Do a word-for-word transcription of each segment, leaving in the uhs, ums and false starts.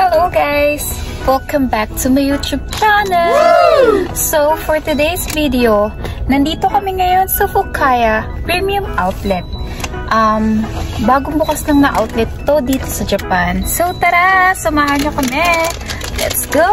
Hello guys! Welcome back to my YouTube channel! Woo! So for today's video, nandito kami ngayon sa Fukaya Premium Outlet. Um, bagong bukas lang na outlet to dito sa Japan. So tara, samahan nyo kami! Let's go!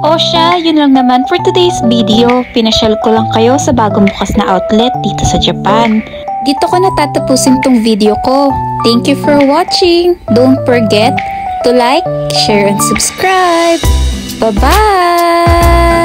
O siya, yun lang naman for today's video. Pinasyal ko lang kayo sa bagong bukas na outlet dito sa Japan. Dito ko natatapusin tong video ko. Thank you for watching. Don't forget to like, share, and subscribe. Bye-bye!